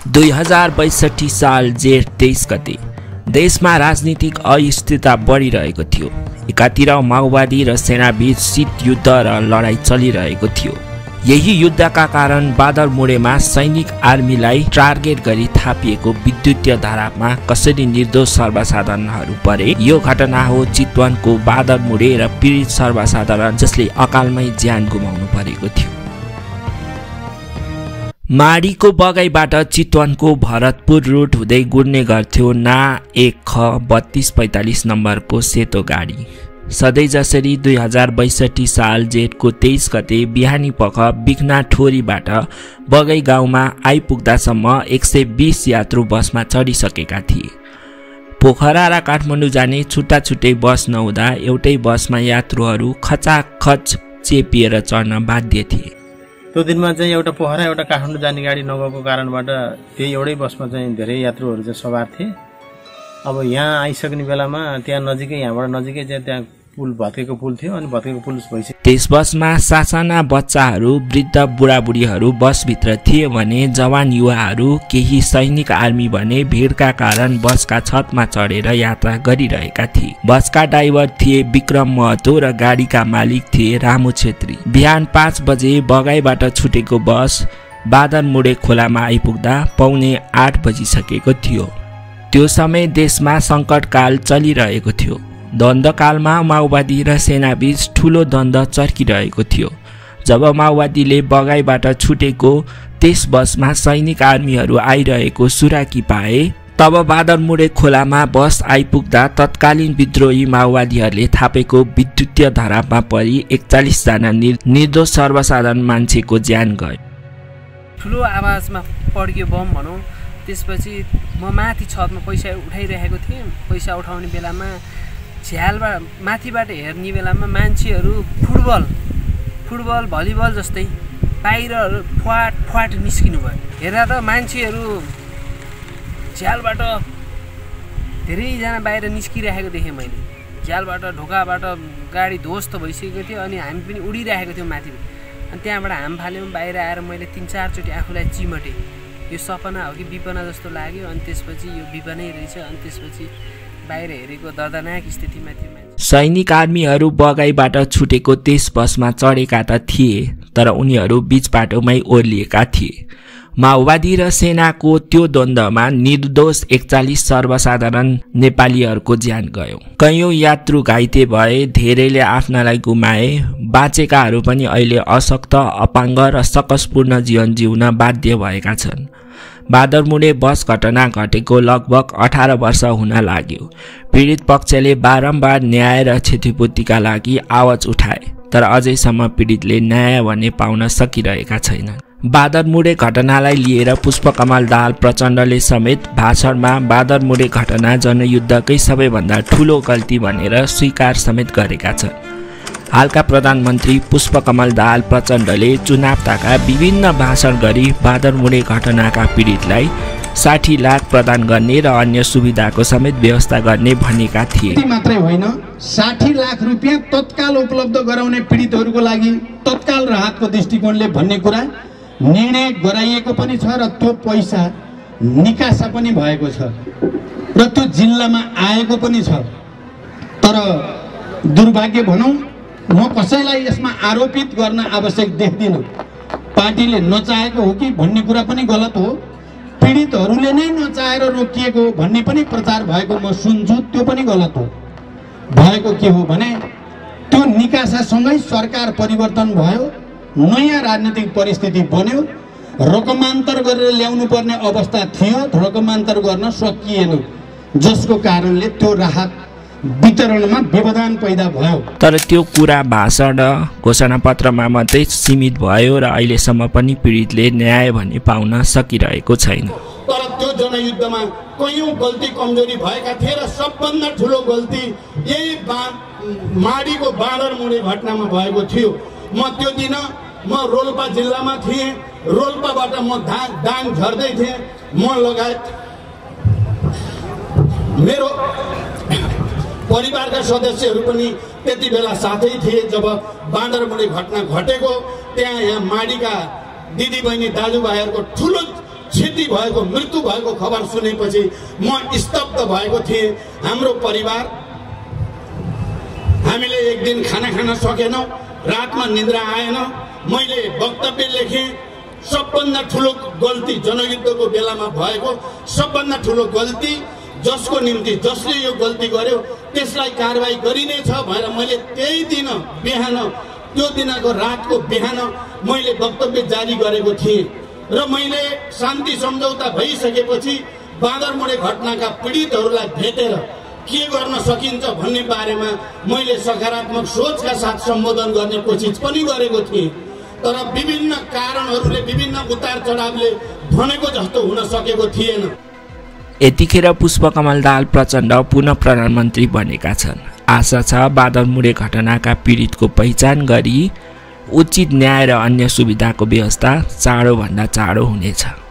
2062 साल जेठ 23 गते देशमा राजनीतिक अस्थिरता बढिरहेको थियो। एकातिर माओवादी र सेनाबीच शीत युद्ध र लडाईँ चलिरहेको थियो। यही युद्धका कारण बादरमुडेमा सैनिक आर्मीलाई टार्गेट गरी थापिएको विद्युतीय धारामा कसरी निर्दोष सर्वसाधारणहरू परे, यो घटना हो चितवनको बादरमुडे र पीडित सर्वसाधारण जसले अकालमै ज्यान गुमाउनु परेको थियो। माडीको बगाईबाट चितवनको भरतपुर रुट हुँदै गुड्ने गर्थ्यो ना 1 ख 3245 नम्बरको सेतो गाडी। सधैँ जसरी 2062 साल जेठको 23 गते बिहानी पख बिखना ठोरीबाट बगाई गाउँमा आइपुग्दासम्म 120 यात्रु बसमा चढिसकेका थिए। पोखरा र काठमाडौँ जाने छुट्टा छुट्टै बस नहुँदा एउटै बसमा यात्रुहरू खचाखच चेपिएर चढ्न बाध्य थिए। त्यो दिनमा चाहिँ एउटा पोखरा एउटा काठमाडौँ जाने गाडी नगएको कारणबाट त्यही एउटै बसमा चाहिँ धेरै यात्रुहरू चाहिँ सवार थिए। अब यहाँ आइसक्ने बेलामा त्यहाँ नजिकै यहाँबाट नजिकै चाहिँ त्यहाँ पुल भत्केको पुल थियो अनि भत्केको पुल भइसक्यो। त्यस बसमा सासाना बच्चाहरू, वृद्ध बुढाबुढीहरू बसभित्र थिए भने जवान युवाहरू, केही सैनिक आर्मी भने भिडका कारण बसका छतमा चढेर यात्रा गरिरहेका थिए। बसका ड्राइभर थिए विक्रम महतो र गाडीका मालिक थिए रामु छेत्री। बिहान 5 बजे बगाईबाट छुटेको बस बादरमुडे खोलामा आइपुग्दा पौने 8 बजिसकेको थियो। त्यो समय देशमा सङ्कटकाल चलिरहेको थियो। द्वन्द्वकालमा माओवादी र सेनाबीच ठुलो द्वन्द्व चर्किरहेको थियो। जब माओवादीले बगाईबाट छुटेको त्यस बसमा सैनिक आर्मीहरू आइरहेको सुराकी पाए, तब बादरमुडे खोलामा बस आइपुग्दा तत्कालीन विद्रोही माओवादीहरूले थापेको विद्युतीय धारामा परि 41 जना निर्दोष सर्वसाधारण मान्छेको ज्यान गयो। ठुलो आवाजमा पड्क्यो बम भनौँ। त्यसपछि म माथि छतमा पैसा उठाइरहेको थिएँ। पैसा उठाउने बेलामा झ्यालबाट माथिबाट हेर्ने बेलामा मान्छेहरू फुटबल भलिबल जस्तै बाहिर फ्वाट निस्किनु भयो। हेर्दा त मान्छेहरू झ्यालबाट धेरैजना बाहिर निस्किरहेको देखेँ मैले। झ्यालबाट ढोकाबाट गाडी ध्वस्त भइसकेको थियो अनि हामी पनि उडिरहेको थियौँ माथि। अनि त्यहाँबाट हाम फाल्यौँ। बाहिर आएर मैले 3-4 चोटि आफूलाई चिमटेँ। यो सपना हो कि विपना जस्तो लाग्यो। अनि त्यसपछि यो विपनै रहेछ। अनि त्यसपछि बाहिर हेरेको दर्दनाक स्थितिमा थियो मान्छे। सैनिक आर्मीहरू बगाईबाट छुटेको त्यस बसमा चढेका त थिए, तर उनीहरू बीच बाटोमै ओर्लिएका थिए। माओवादी र सेनाको त्यो द्वन्द्वमा निर्दोष 41 सर्वसाधारण नेपालीहरूको ज्यान गयो। कयौं यात्रु घाइते भए, धेरैले आफ्नालाई गुमाए। बाँचेकाहरू पनि अहिले अशक्त, अपाङ्ग र सकसपूर्ण जीवन जिउन बाध्य भएका छन्। बादरमुडे बस घटना घटेको लगभग 18 वर्ष हुन लाग्यो। पीडित पक्षले बारम्बार न्याय र क्षतिपूर्तिका लागि आवाज उठाए, तर अझैसम्म पीडितले न्याय भने पाउन सकिरहेका छैनन्। बादरमुडे घटनालाई लिएर पुष्पकमल दाहाल प्रचण्डले समेत भाषणमा बादरमुडे घटना जनयुद्धकै सबैभन्दा ठूलो गल्ती भनेर स्वीकार समेत गरेका छन्। हालका प्रधानमन्त्री पुष्पकमल दाहाल प्रचण्डले चुनावताका विभिन्न भाषण गरी बादरमुडे घटनाका पीडितलाई 60 लाख प्रदान गर्ने र अन्य सुविधाको समेत व्यवस्था गर्ने भनेका थिए। मात्रै होइन, 60 लाख रुपियाँ तत्काल उपलब्ध गराउने पीडितहरूको लागि तत्काल राहतको दृष्टिकोणले भन्ने कुरा निर्णय गराइएको पनि छ र त्यो पैसा निकासा पनि भएको छ र त्यो जिल्लामा आएको पनि छ। तर दुर्भाग्य भनौँ, म कसैलाई यसमा आरोपित गर्न आवश्यक देख्दिनँ। पार्टीले नचाहेको हो कि भन्ने कुरा पनि गलत हो। पीडितहरूले नै नचाहेर रोकिएको भन्ने पनि प्रचार भएको म सुन्छु, त्यो पनि गलत हो। भएको के हो भने त्यो निकासासँगै सरकार परिवर्तन भयो, नयाँ राजनीतिक परिस्थिति बन्यो, रकमान्तर गरेर ल्याउनु पर्ने अवस्था थियो, रकमान्तर गर्न सकिएन, जसको कारणले त्यो राहत वितरणमा व्यवधान पैदा भयो। तर त्यो कुरा भाषण र घोषणापत्रमा मात्रै सीमित भयो र अहिलेसम्म पनि पीडितले न्याय भने पाउन सकिरहेको छैन। तर त्यो जनयुद्धमा कयौं गल्ती कमजोरी भएका थिए र सबभन्दा ठुलो गल्ती यही माडीको बादरमुडे घटनामा भएको थियो। म त्यो दिन रोल्पा जिल्लामा थिएँ। रोल्पाबाट म दाङ झर्दै थिएँ। म लगायत मेरो परिवारका सदस्यहरू पनि त्यति बेला साथै थिए जब बादरमुडे घटना घटेको। त्यहाँ यहाँ माडीका दिदी बहिनी दाजुभाइहरूको ठुलो क्षति भएको मृत्यु भएको खबर सुनेपछि म स्तब्ध भएको थिएँ। हाम्रो परिवार हामीले एक दिन खाना खान सकेनौँ, रातमा निद्रा आएन। मैले वक्तव्य लेखेँ, सबभन्दा ठुलो गल्ती जनयुद्धको बेलामा भएको सबभन्दा ठुलो गल्ती, जसको निम्ति जसले यो गल्ती गर्यो त्यसलाई कारबाही गरिनेछ भनेर मैले त्यही दिन बिहान, त्यो दिनको रातको बिहान मैले वक्तव्य जारी गरेको थिएँ। र मैले शान्ति सम्झौता भइसकेपछि बाँदरमुढे घटनाका पीडितहरूलाई भेटेर के गर्न सकिन्छ भन्ने बारेमा मैले सकारात्मक सोचका साथ सम्बोधन गर्ने कोसिस पनि गरेको थिएँ। तर विभिन्न कारणहरूले, विभिन्न उतार चढावले भनेको जस्तो हुन सकेको थिएन। यतिखेर पुष्पकमल दाहाल प्रचण्ड पुनः प्रधानमन्त्री बनेका छन्। आशा छ बाँदरमुढे घटनाका पीडितको पहिचान गरी उचित न्याय र अन्य सुविधाको व्यवस्था चाँडोभन्दा चाँडो हुनेछ।